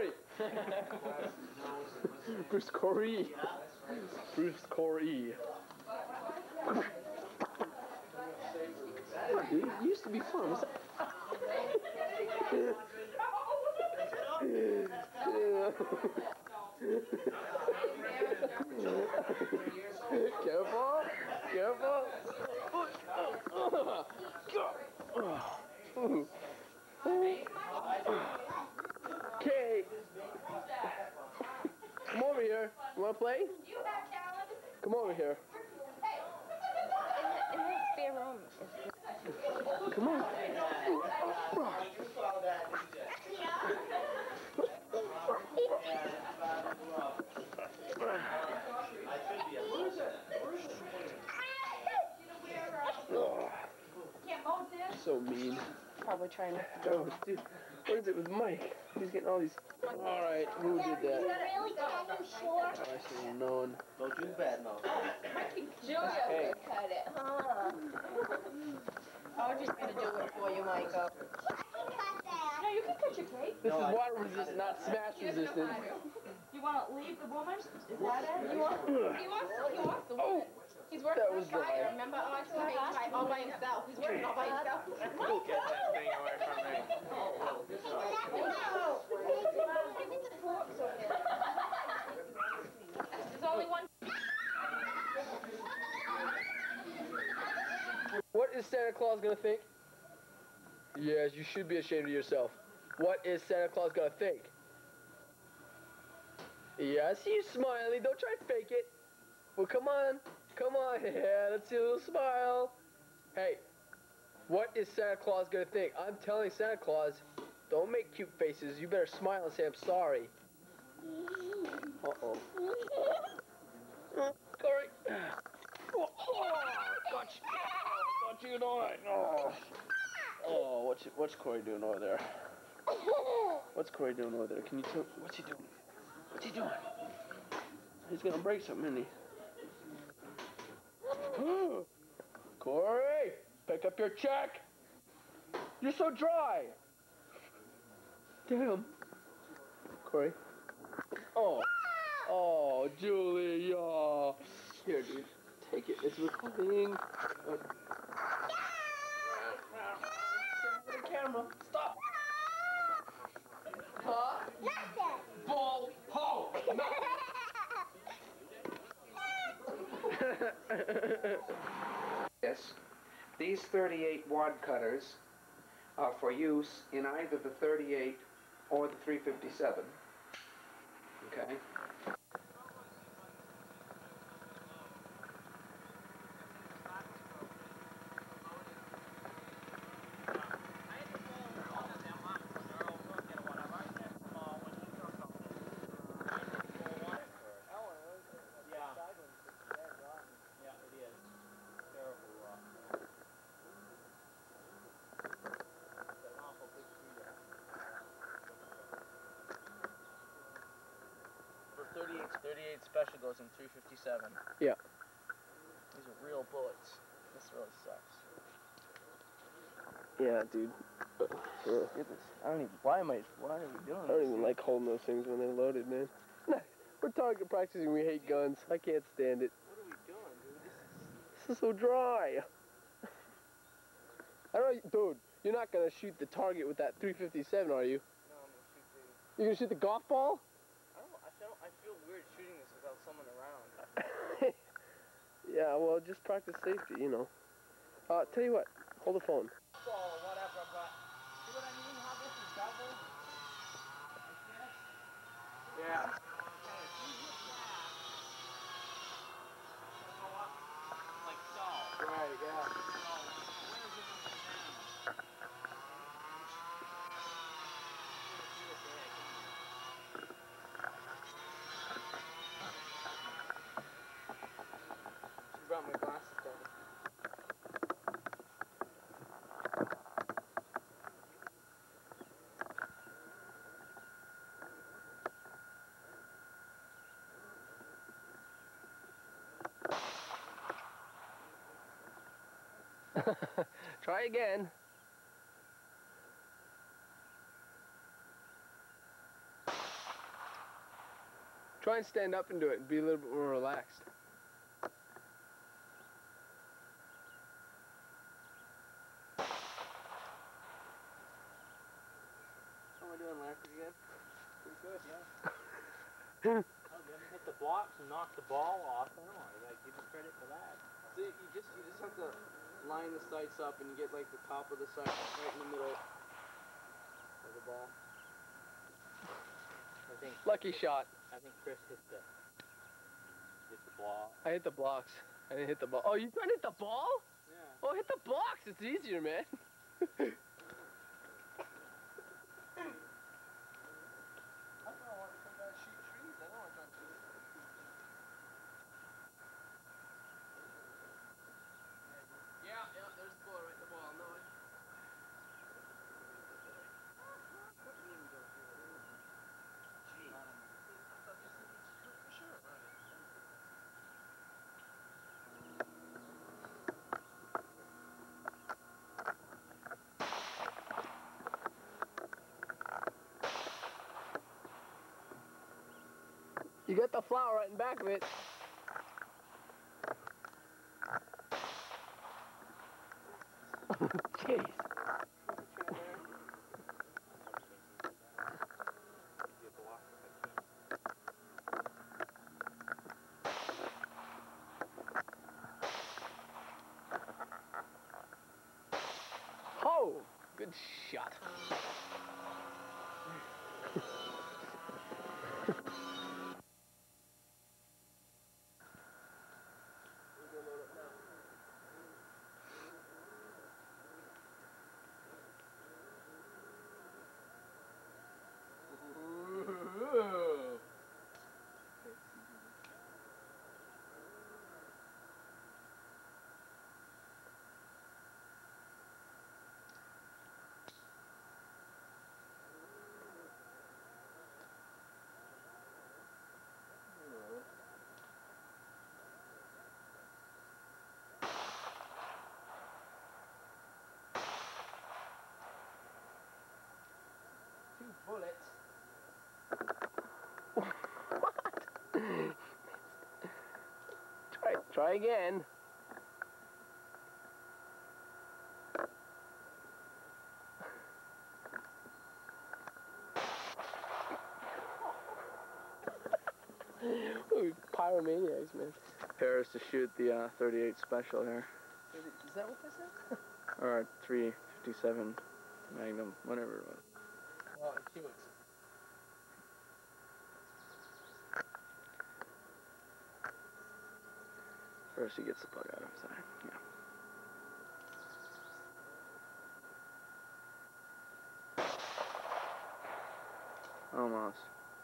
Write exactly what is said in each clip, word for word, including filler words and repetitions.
Corey. Bruce Corey. Bruce Corey. It used to be fun. What's that? Careful. Careful. Okay. Come over here. You want to play? Come over here. In the spare room. Come on. So mean. Probably trying to. Oh, dude. What is it with Mike? He's getting all these. All right, who did that? Really? Can you sure? I should have known. Don't do bad mouth. Julia Hey. cut it, huh? I was just gonna do it for you, Michael. No, you can cut your cake. This is water resistant, not smash resistant. You want to leave the woman? Is that it? You want? He wants. He wants the woman. He's working That on was fire. dry. Remember, oh, I said he all by himself. He's working all by himself. Get that thing away from me. There's only one. What is Santa Claus gonna think? Yes, you should be ashamed of yourself. What is Santa Claus gonna think? Yes, you smiley. Don't try to fake it. Well, come on. Come on. Yeah, let's see a little smile. Hey, what is Santa Claus gonna think? I'm telling Santa Claus, don't make cute faces. You better smile and say I'm sorry. Uh-oh. Uh, Corey. Oh, oh, got you. Oh, got you tonight. Oh. Oh, what's what's Corey doing over there? What's Corey doing over there? Can you tell? What's he doing? What's he doing? He's gonna break something, isn't he? Corey, pick up your check. You're so dry. Damn. Corey. Oh. Oh, Julia. Here, dude. Take it. It's recording. Uh, the camera. Stop. Huh? Nothing. Bull ho. Yes, these thirty-eight wad cutters are for use in either the thirty-eight or the three fifty-seven. Okay? thirty-eight special goes in three fifty-seven. Yeah. These are real bullets. This really sucks. Yeah, dude. Look at this. I don't even. Why am I? Why are we doing I this? don't even like holding those things when they're loaded, man. We're target practicing. We hate guns. I can't stand it. What are we doing, dude? This is. This is so dry. I don't know, dude. You're not gonna shoot the target with that three fifty-seven, are you? No, I'm gonna shoot the. You're gonna shoot the golf ball? I don't. I feel. I feel weird shooting this without someone around. Yeah, well, just practice safety, you know. Uh, tell you what. Hold the phone. So whatever, but see what I mean? How this is double? Like this? Yeah. Like so. Right, yeah. So where is it going to stand? She brought my glasses down. Try again. Try and stand up and do it and be a little bit more relaxed. How am I doing, Larry? Pretty good? Pretty good, yeah. Oh, didn't hit the blocks and knock the ball off. I don't know. I gotta give you credit for that. See, you just you just have to line the sights up and you get like the top of the sight right in the middle of the ball. I think Lucky shot. I think Chris hit the hit the ball. I hit the blocks. I didn't hit the ball. Oh, you trying to hit the ball? Yeah. Oh, hit the blocks. It's easier, man. Yeah, yeah, there's the ball right in the ball. No, I... You got the flower right in back of it. Jeez. Oh, good shot. Two bullets. What? Try, try again. Ooh, pyromaniacs, man. Paris to shoot the uh, thirty-eight special here. Is that what this is? Or three fifty-seven Magnum, whatever it was. Well, it shoots. First he gets the bug out of his eye. Yeah. Almost.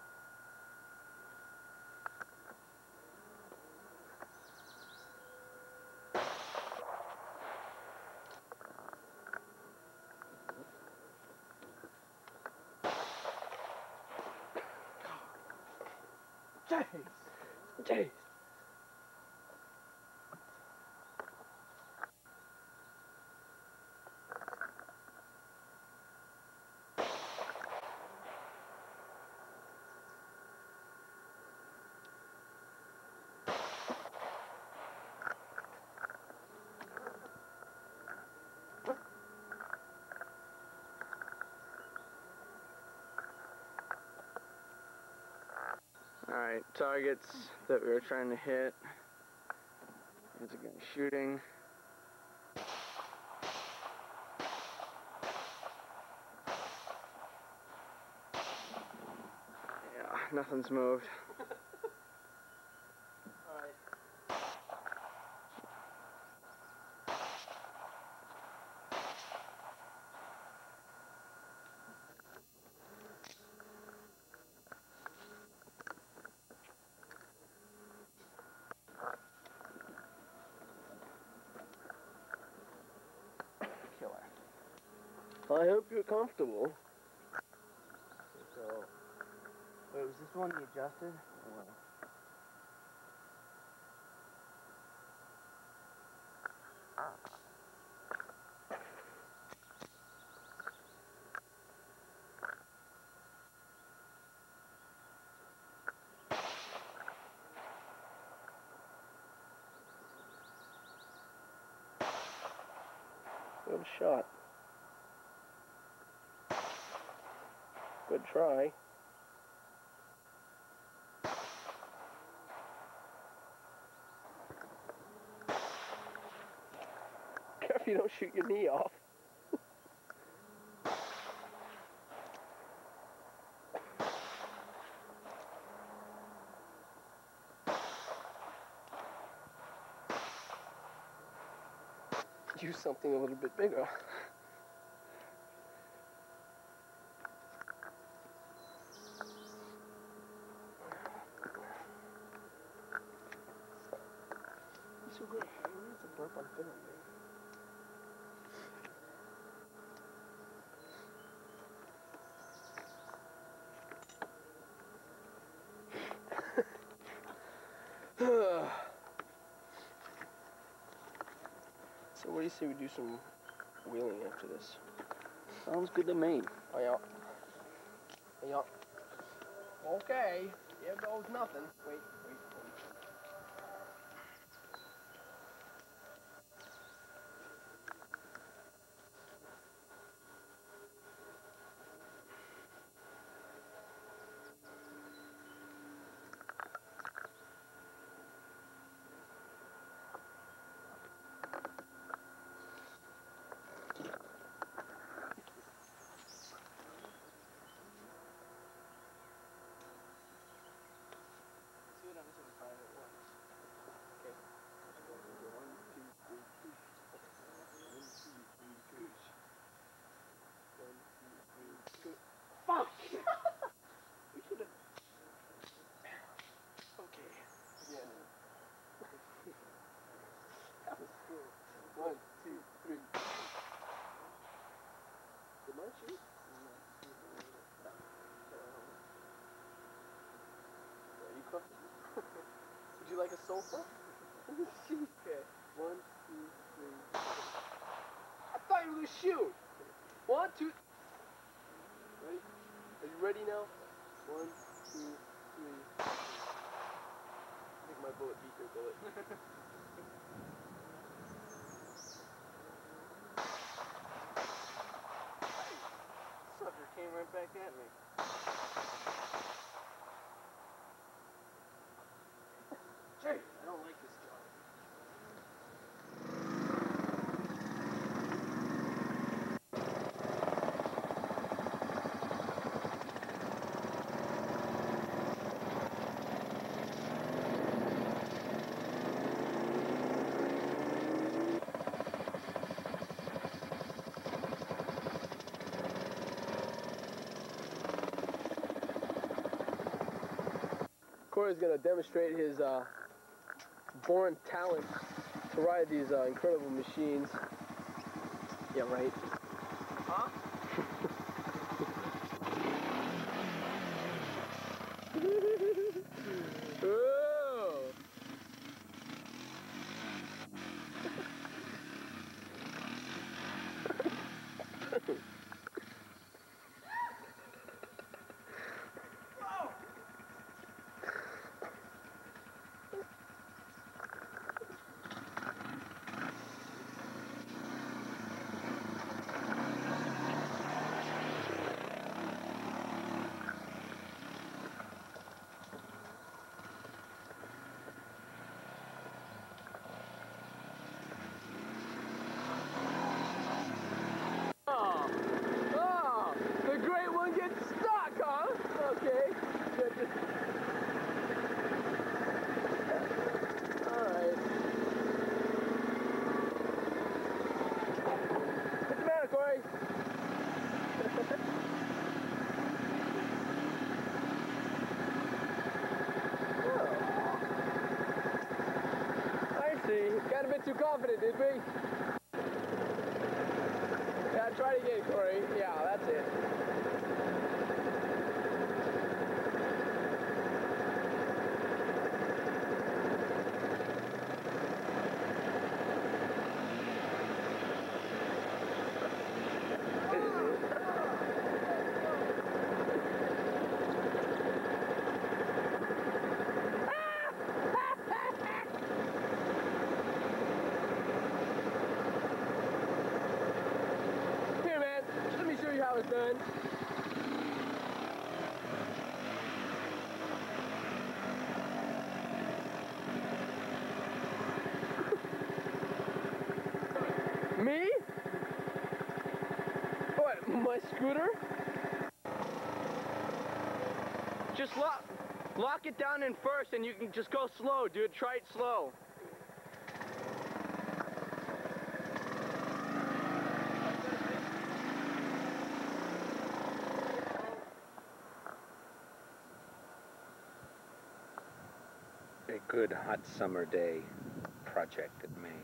Jeez. Jeez. Alright, targets that we were trying to hit. Here's again shooting. Yeah, nothing's moved. I hope you're comfortable. So, wait, was this one you adjusted? Or... Good shot. Good try. Careful you don't shoot your knee off. Use something a little bit bigger. So good. It's a burp on film, man. So what do you say we do some wheeling after this? Sounds good to me. Oh yeah. Oh yeah. Okay. Here goes nothing. Wait, wait, wait. Fuck! We should have. Okay. Yeah. That was cool. One, two, three. Did mine shoot? Are you comfortable? Would you like a sofa? Okay. One, two, three. I thought you were gonna shoot. One, two. Ready? Are you ready now? One, two, three. I think my bullet beat your bullet. Sucker came right back at me. Jay, I don't like this job. Corey's going to demonstrate his uh, born talent to ride these uh, incredible machines. Yeah, right. Huh? Oh. Got a bit too confident, did we? Yeah, try it again, Corey. Yeah, that's it. my scooter? Just lock, lock it down in first and you can just go slow, dude. Try it slow. A good hot summer day project in Maine.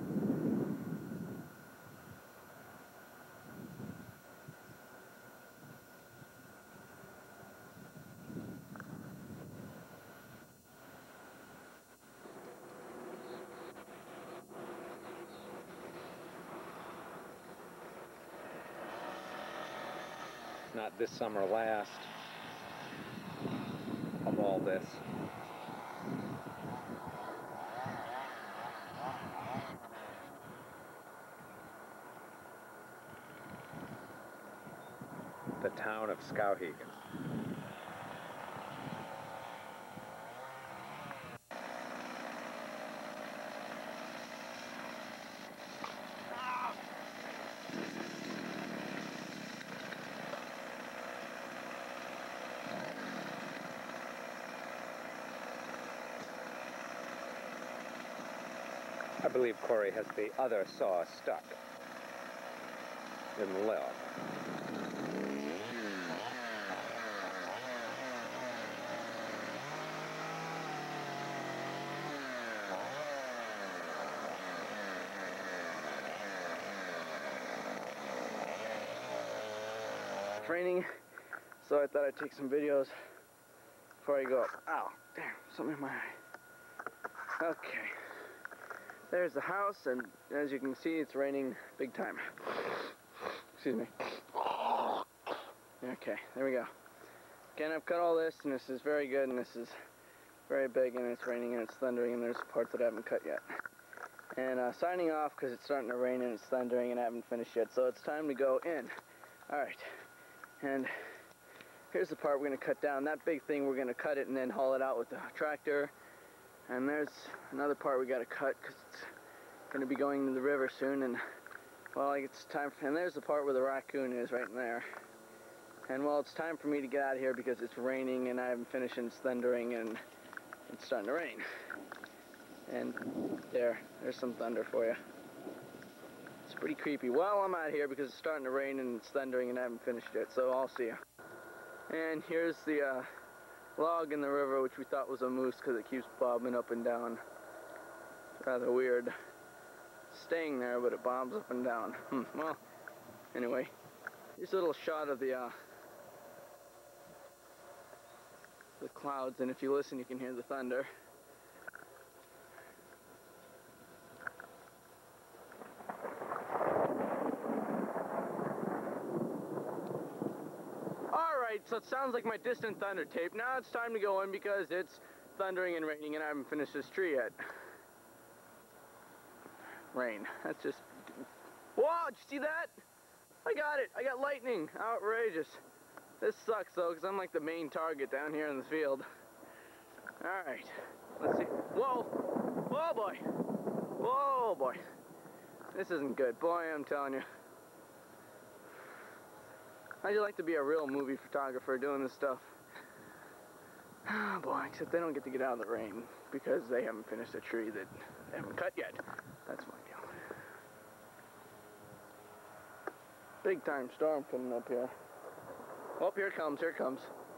Not this summer last of all this. The town of Skowhegan. I believe Corey has the other saw stuck in the lip. It's raining, so I thought I'd take some videos before I go up. Ow, damn, something in my eye. Okay. There's the house, and as you can see, it's raining big time. Excuse me. Okay, there we go. Again, I've cut all this, and this is very good, and this is very big, and it's raining, and it's thundering, and there's parts that I haven't cut yet. And uh, signing off, because it's starting to rain, and it's thundering, and I haven't finished yet, so it's time to go in. Alright, and here's the part we're going to cut down. That big thing, we're going to cut it and then haul it out with the tractor. And there's another part we got to cut because it's going to be going to the river soon, and well, it's time for, and there's the part where the raccoon is right in there. And well, it's time for me to get out of here because it's raining and I haven't finished, and it's thundering and it's starting to rain. And there, there's some thunder for you. It's pretty creepy. Well, I'm out here because it's starting to rain and it's thundering and I haven't finished yet, so I'll see you. And here's the uh, log in the river, which we thought was a moose because it keeps bobbing up and down. Rather weird. Staying there, but it bobs up and down. Hmm. Well, anyway, here's a little shot of the uh, the clouds, and if you listen, you can hear the thunder. Alright, so it sounds like my distant thunder tape. Now it's time to go in because it's thundering and raining and I haven't finished this tree yet. Rain. That's just... Whoa, did you see that? I got it. I got lightning. Outrageous. This sucks though because I'm like the main target down here in the field. Alright. Let's see. Whoa. Whoa, boy. Whoa, boy. This isn't good. Boy, I'm telling you. How'd you like to be a real movie photographer doing this stuff? Oh boy, except they don't get to get out of the rain because they haven't finished a tree that they haven't cut yet. That's my deal. Big time storm coming up here. Oh, here it comes, here it comes.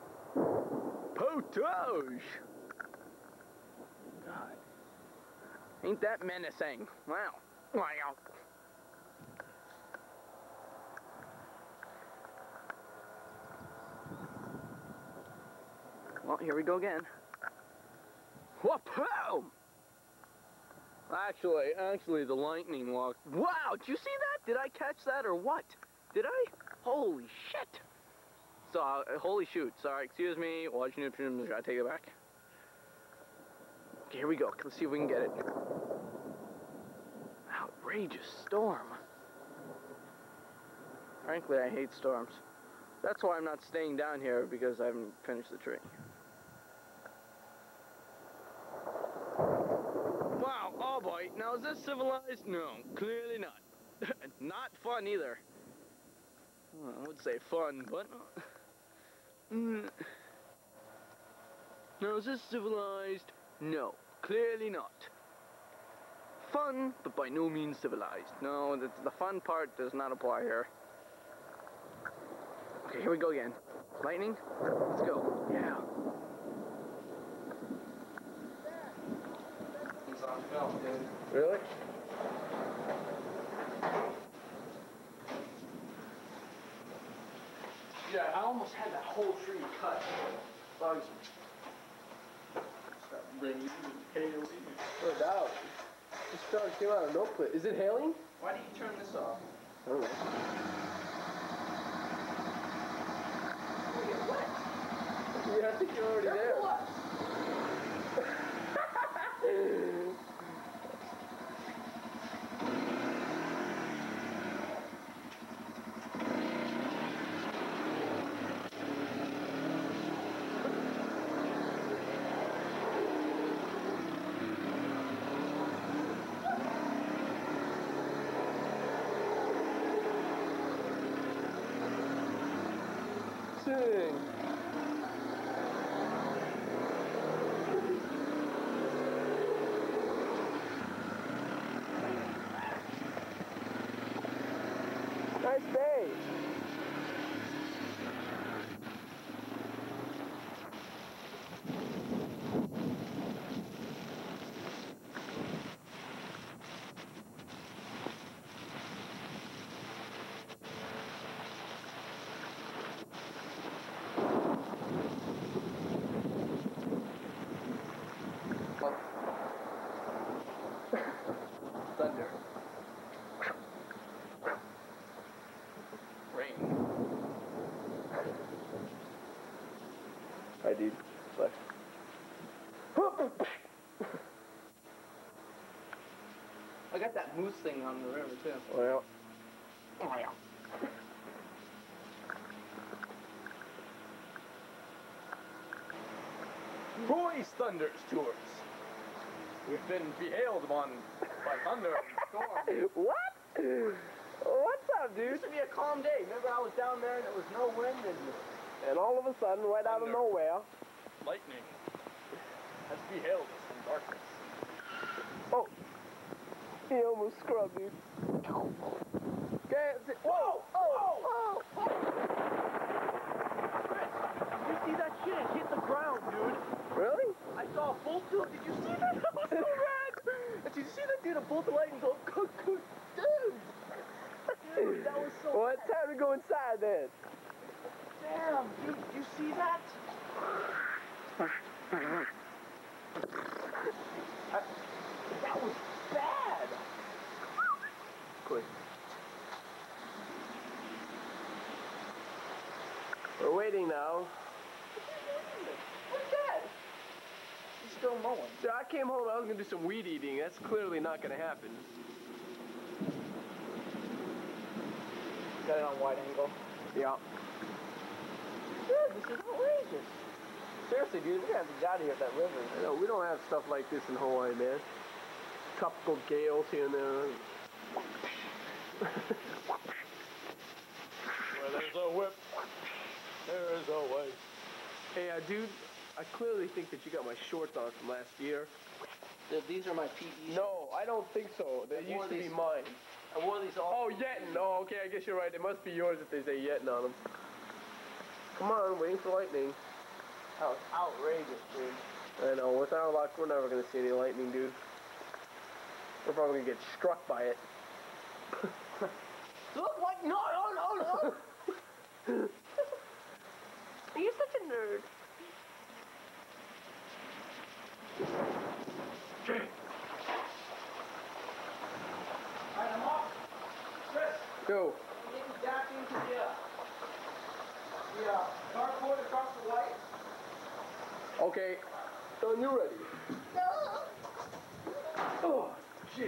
Potage! God. Ain't that menacing? Wow. Wow. Well, here we go again. Whoop-hoo! Actually, actually, the lightning walked. Wow, did you see that? Did I catch that or what? Did I? Holy shit! So, uh, holy shoot. Sorry, excuse me. Watching it, I take it back. Okay, here we go. Let's see if we can get it. Outrageous storm. Frankly, I hate storms. That's why I'm not staying down here, because I haven't finished the tree. Wow, oh boy, now is this civilized? No, clearly not. Not fun either. Well, I would say fun, but mm. Now is this civilized? No, clearly not. Fun, but by no means civilized. No, the, the fun part does not apply here. Okay, here we go again. Lightning, let's go. Yeah. He's on film, dude. Really? Yeah, I almost had that whole tree cut. Bugs. Start bringing hail. No doubt. This star came out of no place. Is it hailing? Why do you turn this off? I don't know. Yeah, I think you're already there. Sing. Nice day. Thunder. Rain. Hi, dude. Bye. I got that moose thing on the river too. Well, Oh yeah. Roy's Thunders Tours. We've been behailed upon by thunder and storm. what? What's up, It dude? used to be a calm day. Remember I was down there and there was no wind and And all of a sudden, right out of Thunder. nowhere, lightning has behailed us in darkness. oh, he almost scrubbed, dude. Okay, that's it. Whoa! Oh! Oh! Chris, did you see that shit? It hit the ground, dude. Really? I saw a bolt of, did you see that? That was so rad. And did you see that dude? A bolt of lightning go, go, go, dude. Dude, that was so Well, it's time to go inside then. damn, dude, you see that? I, that was bad. Quick. We're waiting now. What's that? He's still mowing. So I came home, I was gonna do some weed eating. That's clearly not gonna happen. Got it on wide angle. Yeah. Dude, this is outrageous. Seriously, dude, we're gonna have to get out of here at that river. I know, we don't have stuff like this in Hawaii, man. Tropical gales here and there. Where there's a whip, there is a way. Hey, uh, dude, I clearly think that you got my shorts on from last year. Dude, these are my P E. No, I don't think so. They I wore used to be these- mine. I wore these all. Oh, Yetton. Oh, okay, I guess you're right. It must be yours if they say Yetton on them. Come on, waiting for lightning. That was outrageous, dude. I know, with our luck, we're never gonna see any lightning, dude. We're probably gonna get struck by it. Look like no, no, no, no. You're such a nerd. Alright, I'm off. Chris, Go. we need to back into the, uh, the uh, carport across the light. Okay. Son, you ready? Oh, jeez.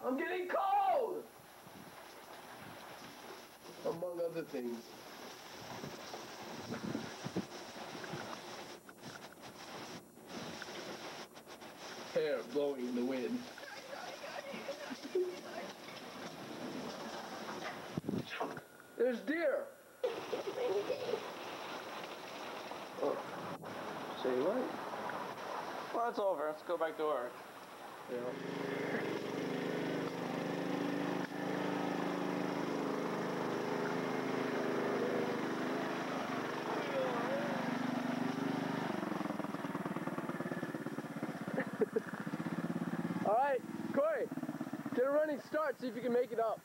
I'm getting cold! Among other things. Hair blowing in the wind. There's deer! Oh. Say what? Well, it's over. Let's go back to work. Yeah. All right, Corey, get a running start, see if you can make it up.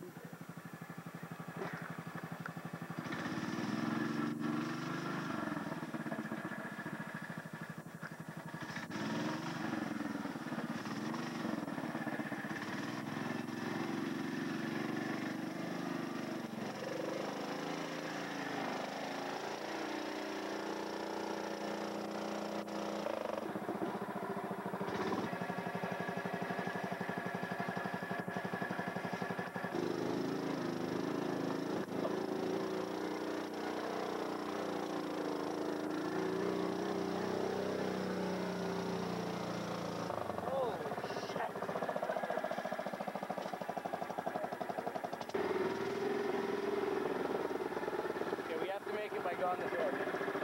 By going this way.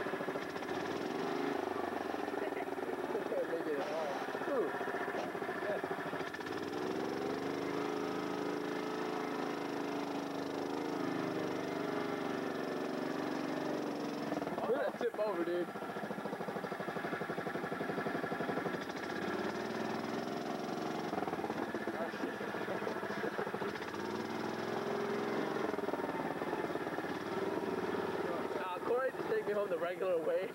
Make it hard. Ooh. We're gonna tip over, dude. Corey, just take me home the regular way.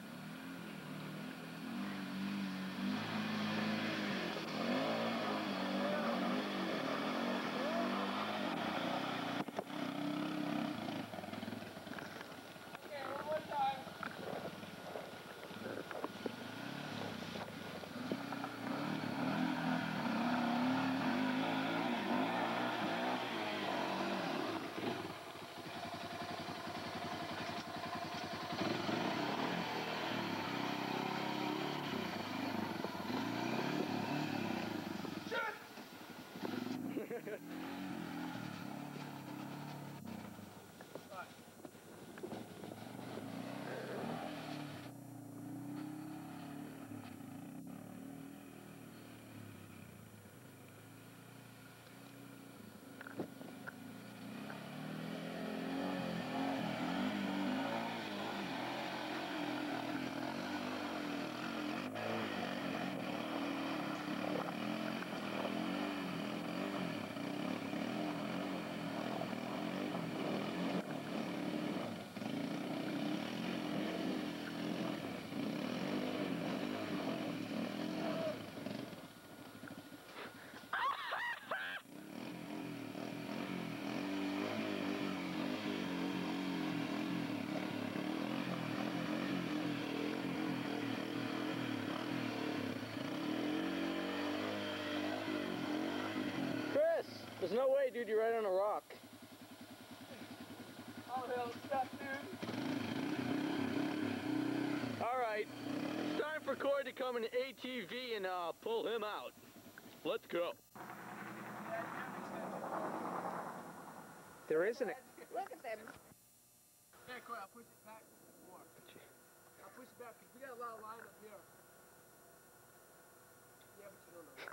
There's no way, dude. You're right on a rock. Oh, hell, stop, dude. All right. It's time for Corey to come in an A T V and uh, pull him out. Let's go. There isn't a... Look at them. Yeah, Corey, I'll push it back more. I'll push it back because we got a lot of line up here. Yeah, but you don't know.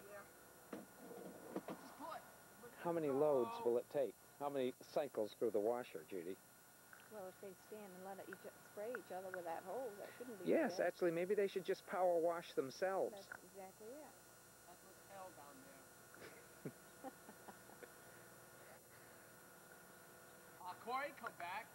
Yeah. Just pull it. How many loads will it take? How many cycles through the washer, Judy? Well, if they stand and let it each, spray each other with that hose, that shouldn't be Yes, bad. actually, maybe they should just power wash themselves. That's exactly it. That's what's hell down there. uh, Corey, come back.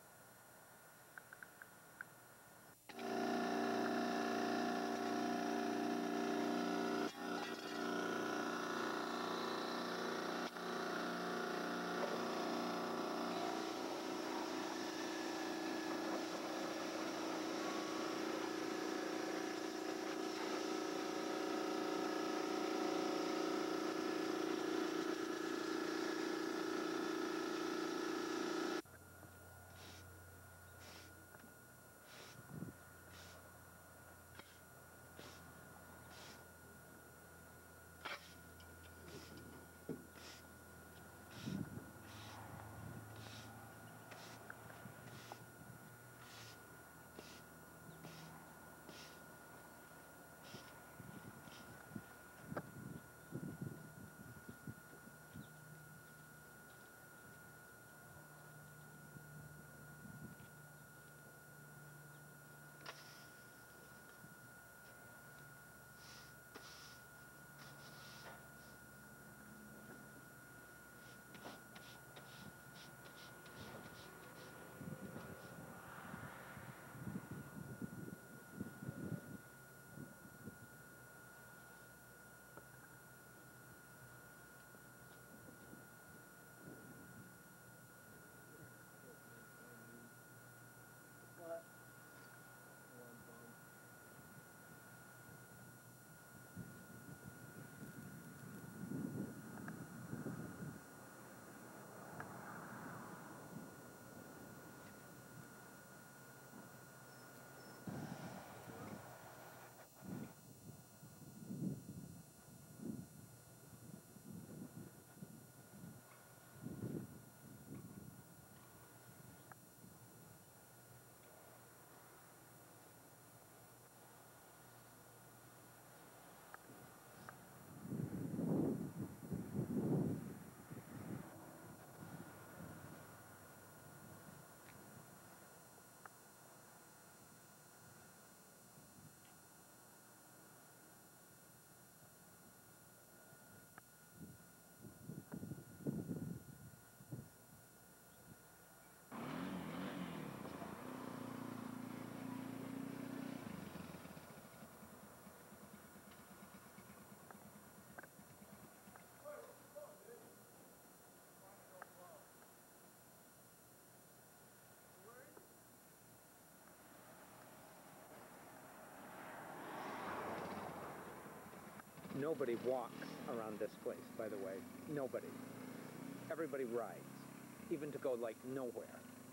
Nobody walks around this place, by the way. Nobody. Everybody rides, even to go like nowhere.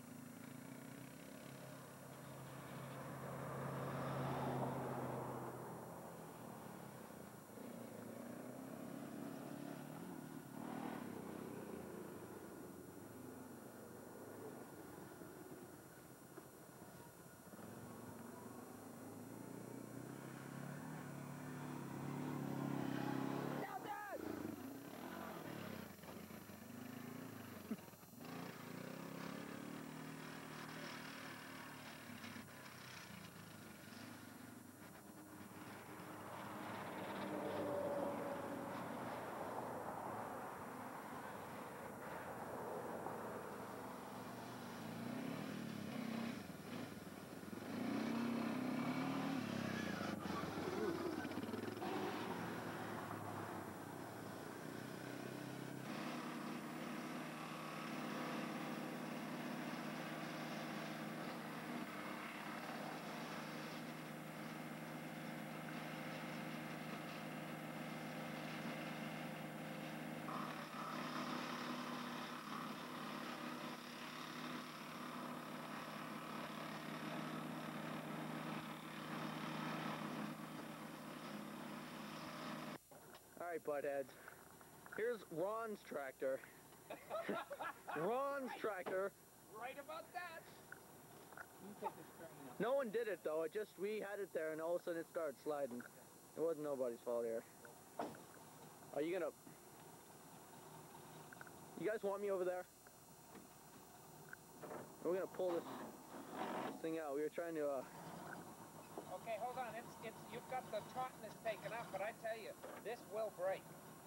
Alright, buttheads. Here's Ron's tractor. Ron's tractor. Right about that. No one did it though. It just, we had it there and all of a sudden it started sliding. It wasn't nobody's fault here. Are you gonna... You guys want me over there? We're gonna pull this, this thing out. We were trying to, uh... Okay, hold on. It's it's you've got the tautness taken up, but I tell you, this will break.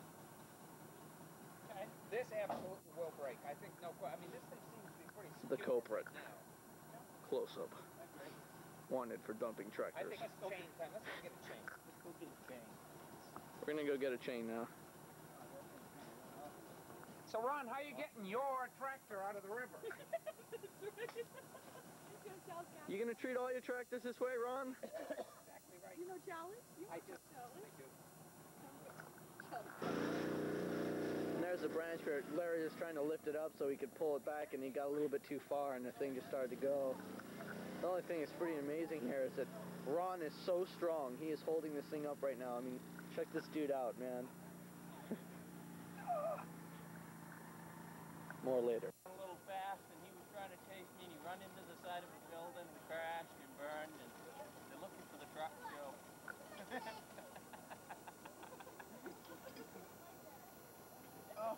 Okay. This absolutely will break. I think no. I mean, this thing seems to be pretty secure the culprit. now. Close up. Wanted for dumping I tractors. think it's chain time. Let's go get a chain. Let's go get a chain. We're gonna go get a chain now. So Ron, how are you getting your tractor out of the river? You gonna treat all your tractors this way, Ron? Exactly right. You know Charlie? You I know do. Charlie? I do. And there's a branch where Larry is trying to lift it up so he could pull it back, and he got a little bit too far, and the thing just started to go. The only thing that's pretty amazing here is that Ron is so strong. He is holding this thing up right now. I mean, check this dude out, man. More later. A little fast, and he was trying to chase me, and he run into the side of a building and crashed and burned, and they're looking for the truck show. Oh.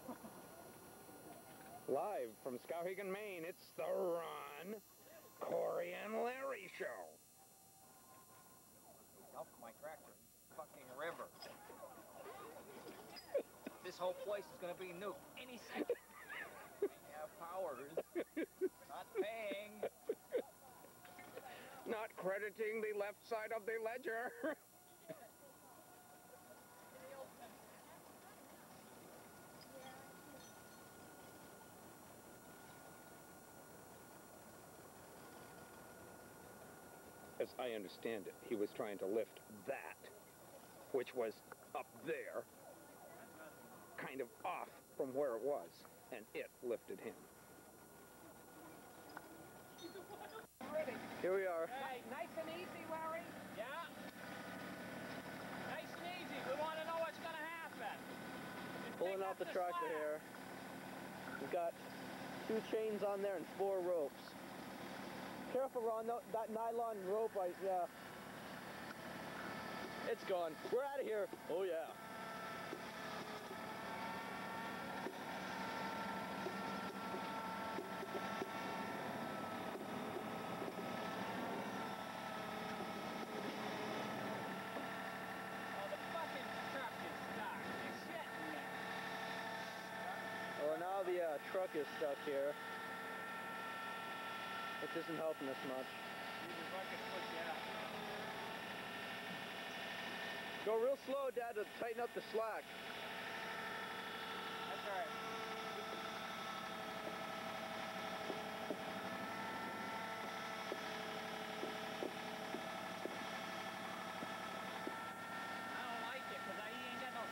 Live from Skowhegan, Maine, it's the Ron, Corey, and Larry show. Help my tractor. Fucking river. This whole place is gonna be nuked any second. We have powers. Not paying. Not crediting the left side of the ledger. As I understand it, he was trying to lift that, which was up there, kind of off from where it was, and it lifted him. Here we are. Hey, nice and easy, Larry. Yeah? Nice and easy. We want to know what's going to happen. Just Pulling pick out up the tractor slack. here. We've got two chains on there and four ropes. Careful, Ron, no, that nylon rope, right, yeah. It's gone. We're out of here. Oh, yeah. Oh, the fucking truck is stuck. You're shitting me. Well, now the uh, truck is stuck here, which isn't helping us much. You just fucking push it out. Go real slow, Dad, to tighten up the slack. That's all right. I don't like it because I ain't got no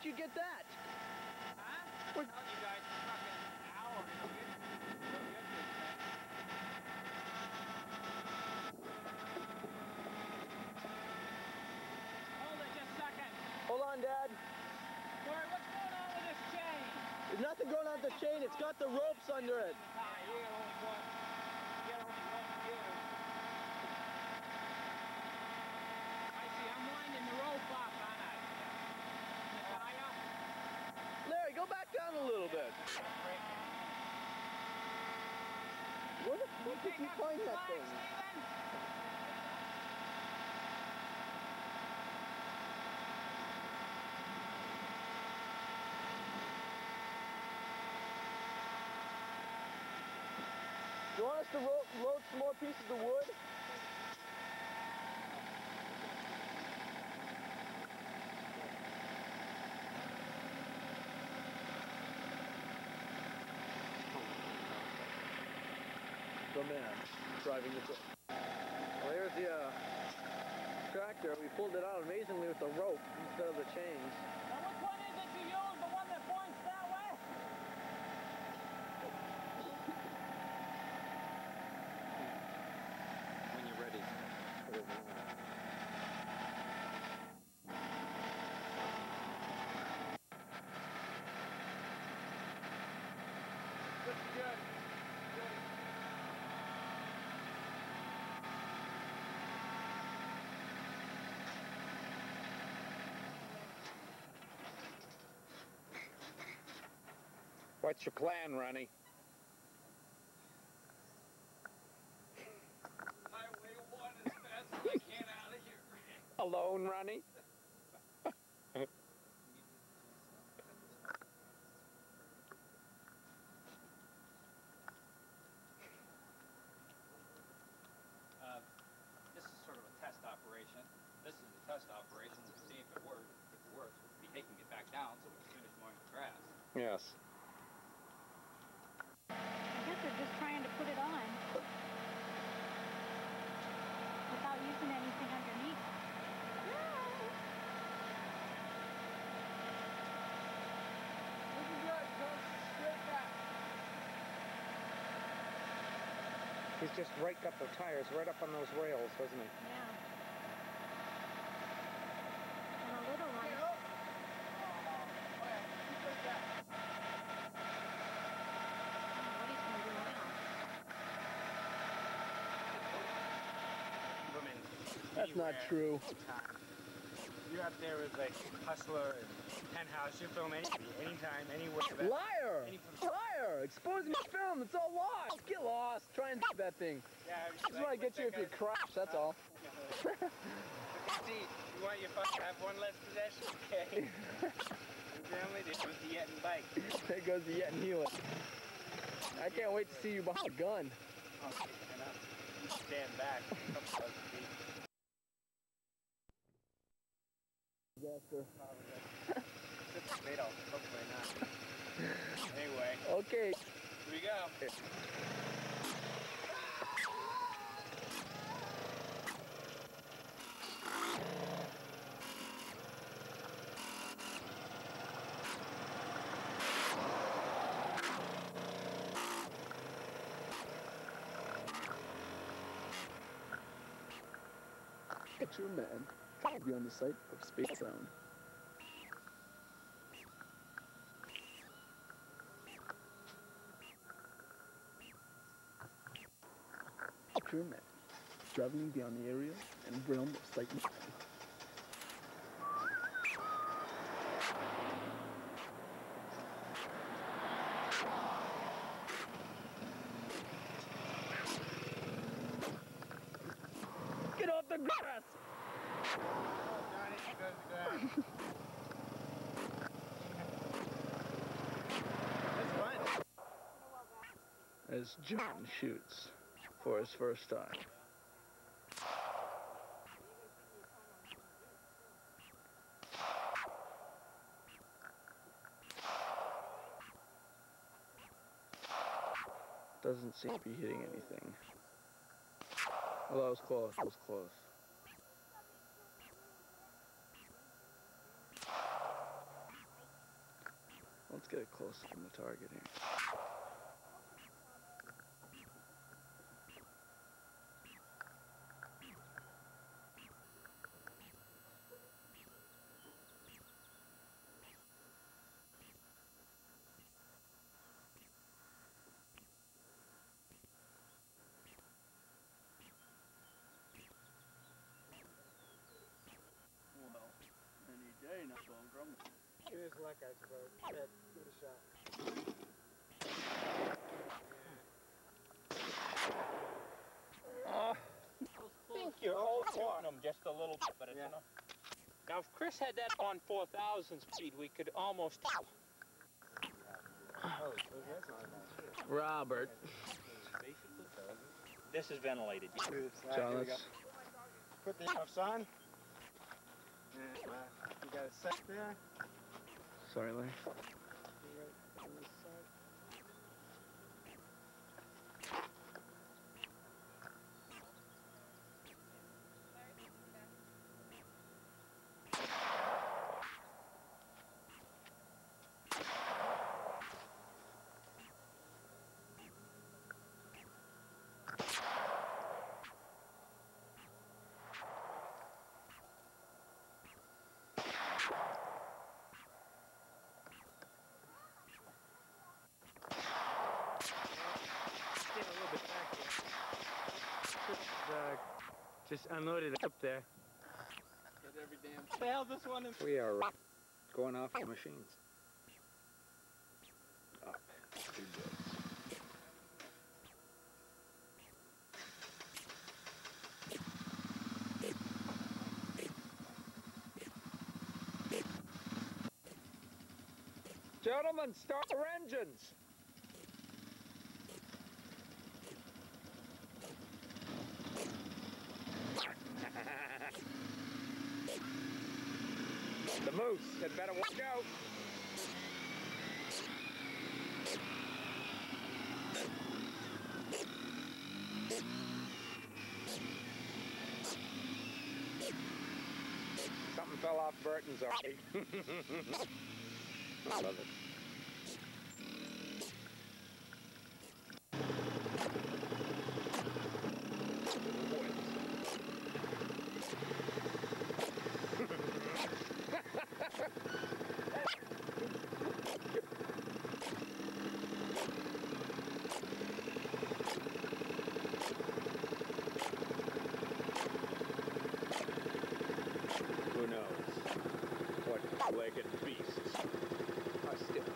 you get that? Huh? I'm telling you guys, it's fucking an hour. It'll get, it'll get this thing. Hold it just a second. Hold on, Dad. Corey, what's going on with this chain? There's nothing going on with the chain. It's got the ropes under it. Ah, you got only one. You got only one gear. I see. I'm winding the rope up, aren't I? The tire? Larry, go back down a little bit. Where the fuck did you find that thing? Do you want us to ro load some more pieces of wood? The man driving the truck. Well, here's the uh, tractor. We pulled it out amazingly with the rope instead of the chains. Now, which one is it you use? The one that points that way? When you're ready. Good, good. What's your plan, Ronnie? Highway one as fast as I can out of here. Alone, Ronnie? Uh, this is sort of a test operation. This is a test operation to see if it works. If it works, we'll be taking it back down so we can finish mowing the grass. Yes. I guess they're just trying to put it on without using anything underneath. He's just raked up the tires right up on those rails, doesn't he? Yeah. And a little one. What he's gonna do now? Women. That's not true. You're up there with like Hustler and Penthouse. You film anything, anytime, anywhere. Liar! Liar! Expose my film. It's all lost. Get lost. Try and see that thing. Yeah, I Just want to get you if you crash. That's all. See, you want your fuck to have one less possession, okay? Family, this was the Yeti bike. There goes the Yet and Healing. I can't wait to see you behind a gun. Okay, enough. Stand back. Disaster. Tomato, hopefully not. Anyway, Okay. here we go. Picture man trying to be on the site of Space Sound. Picture man traveling beyond the area and realm of sight and sound. Get off the grass! As John shoots for his first time. Doesn't seem to be hitting anything. Well, that was close, that was close. get it close from the target here. Well, any day now, Pilgrim. It is luck, I suppose. Yeah, give it a shot. Uh, I think you're overshooting them just a little bit, but it's Yeah. enough. Now, if Chris had that on four thousand speed, we could almost... Oh, so that's not bad. Robert. This is ventilated. John, let's... Put the cuffs on. And, uh, you got it set there. Sorry, Larry. You got it on this side. Stand a little bit back there. Just, uh, just unload it up there. Get every damn. What the hell this one is? We are going off the machines. Up. Two bits. Gentlemen, start your engines! The moose had better watch out. Something fell off Burton's already. I love it. Who knows what legged beasts are still.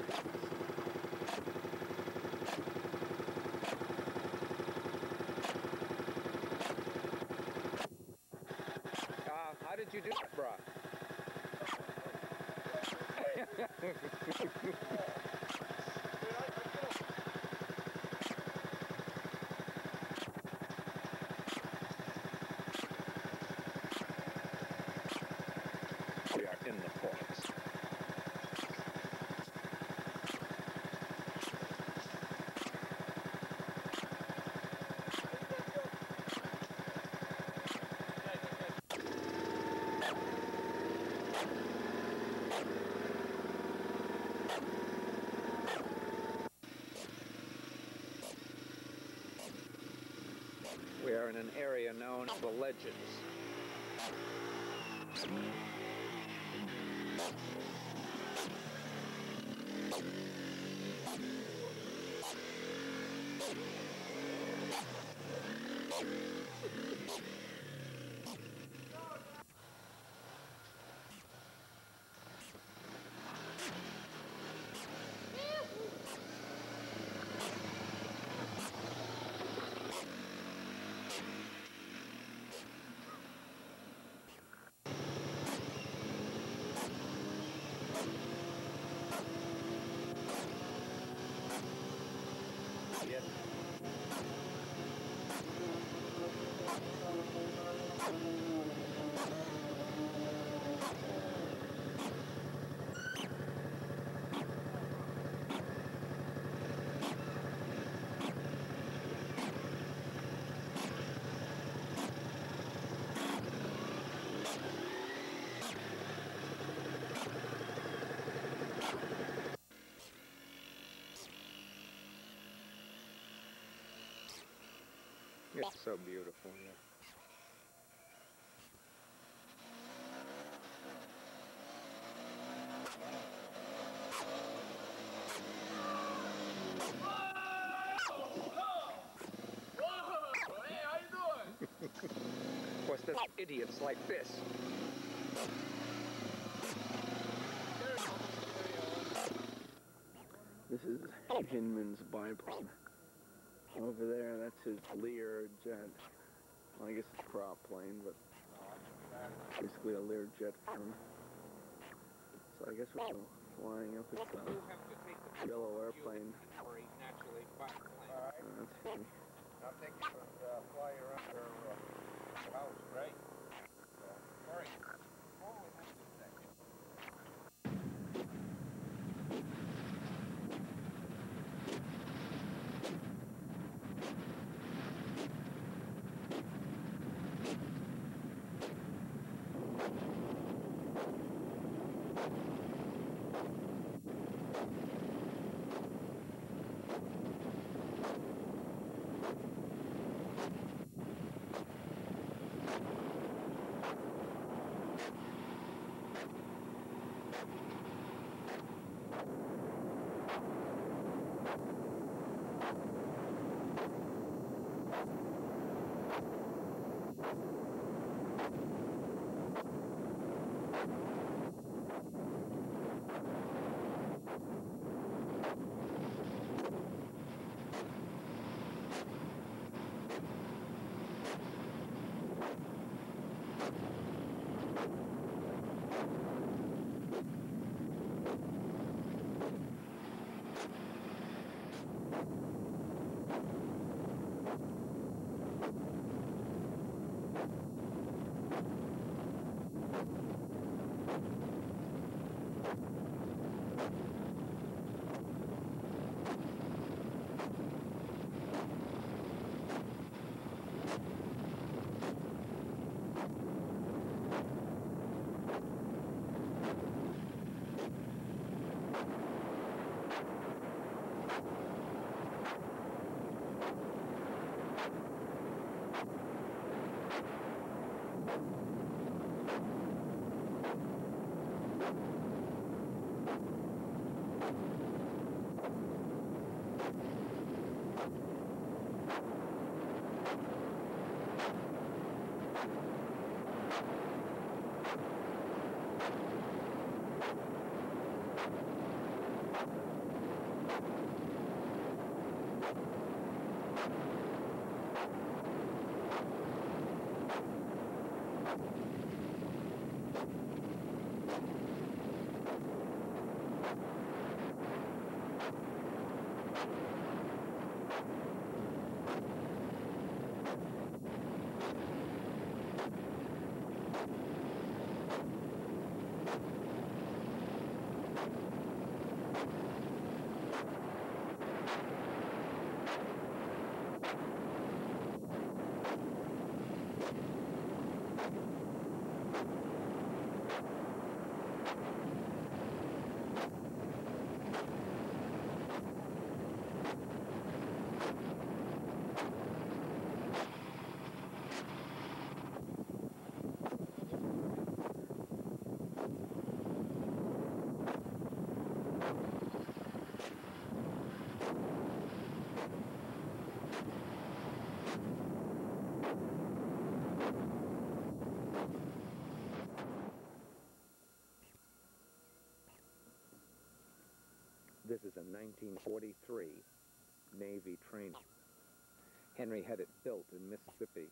Uh, how did you do that, brah? We are in the forest. We are in an area known as the Legends. Yes. It's so beautiful, yeah. What's the idiots like this? This is Hinman's biplane. Over there, that's his Lear jet. Well, I guess it's a prop plane, but basically a Lear jet for him. So I guess we're flying up at the yellow airplane. Uh, that's funny. I'll take you and uh, fly you around their uh, house, right? So, all right. Before we leave this thing, this is a nineteen forty-three Navy train. Henry had it built in Mississippi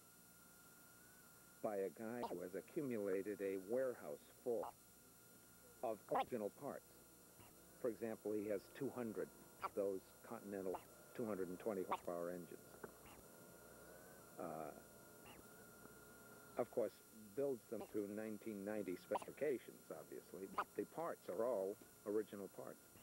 by a guy who has accumulated a warehouse full of original parts. For example, he has two hundred of those Continental two hundred twenty horsepower engines. Uh, of course, builds them to nineteen ninety specifications, obviously. The parts are all original parts.